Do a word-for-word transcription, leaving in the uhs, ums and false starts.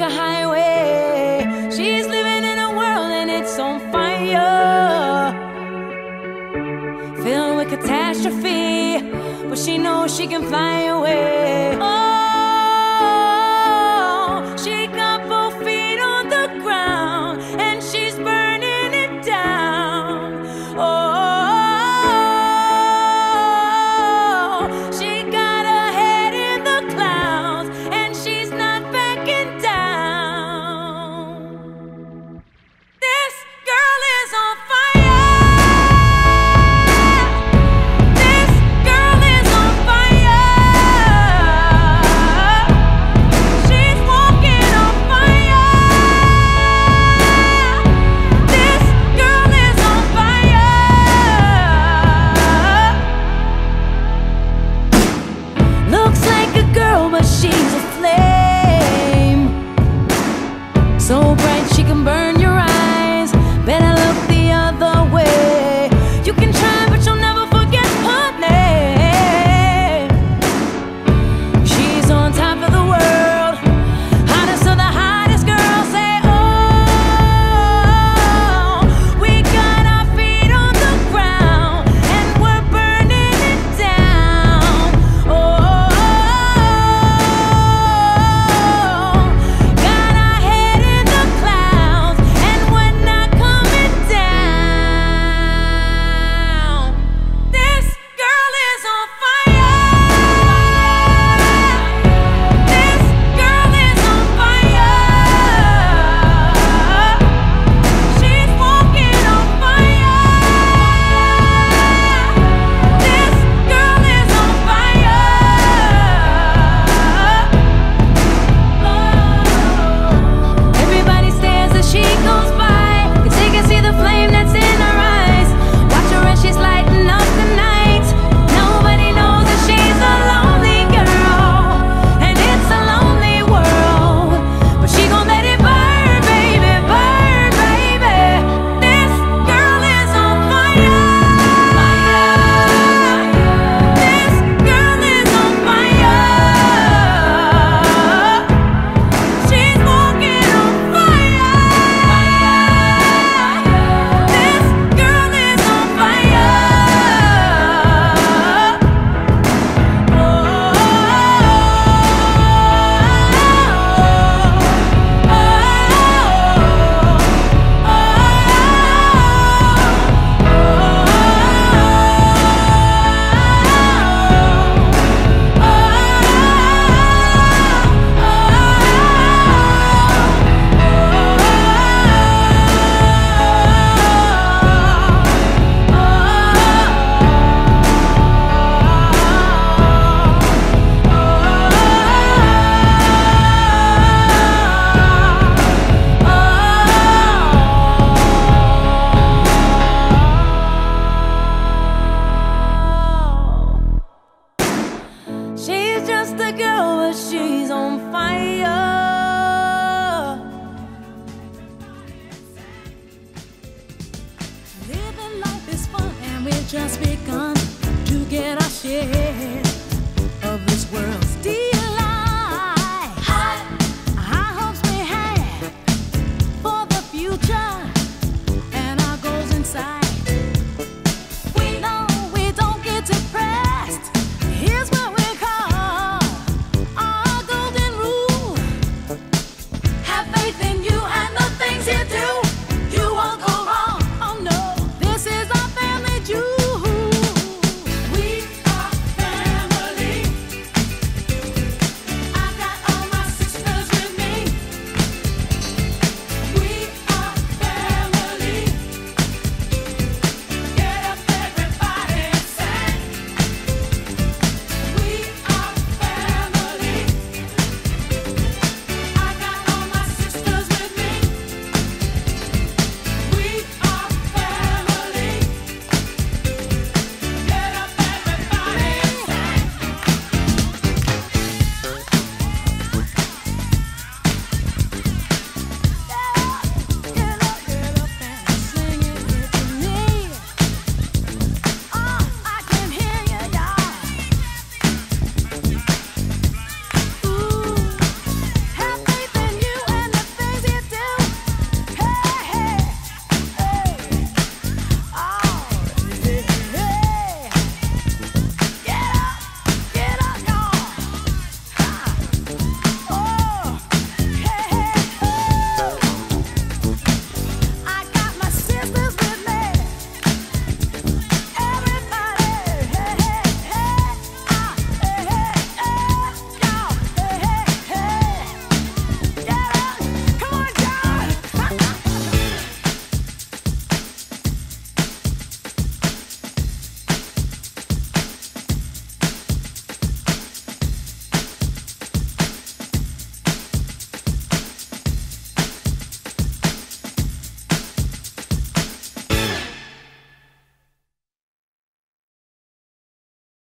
a highway. She's living in a world and it's on fire, filled with catastrophe, but she knows she can fly away. Oh, she got both feet on the ground and she's burning it down. Oh, she got her head in the clouds and she's not backing down. This girl is on fire. This girl is on fire. She's walking on fire. This girl is on fire. Looks like a girl, but she's a flame, so bright she can burn your eyes. Better look the other way. You can try, but you'll never forget her name. She's on top of the world, hottest of the hottest girls. Say, oh, we got our feet on the ground and we're burning it down. Oh, got our head in the clouds and we're not coming down. This girl is on fire. This girl is on fire. She's walking on fire. This girl is on fire. Everybody stares as she goes by, 'cause they can see the flame that's in her eyes. Watch her as she's lighting up the night. Nobody knows that she's a lonely girl, and it's a lonely world. But she gon' let it burn, baby, burn, baby. This girl is on fire. This girl is on fire. She's walking on fire. This girl is on fire. She's just a girl, but she's on fire. Living life is fun and we're just beginning.